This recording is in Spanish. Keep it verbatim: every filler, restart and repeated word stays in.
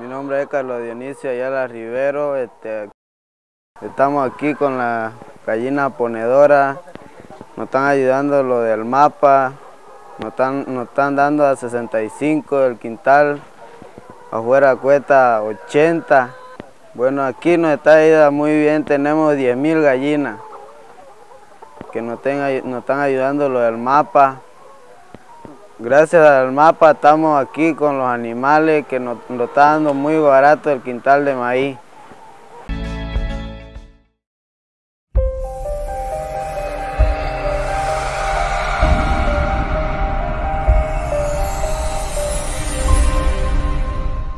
Mi nombre es Carlos Dionisio Ayala Rivero. Este, estamos aquí con la gallina ponedora. Nos están ayudando lo del mapa. Nos están, nos están dando a sesenta y cinco el quintal. Afuera cuesta ochenta. Bueno, aquí nos está yendo muy bien. Tenemos diez mil gallinas que nos, estén, nos están ayudando lo del mapa. Gracias al mapa estamos aquí con los animales, que nos, nos está dando muy barato el quintal de maíz.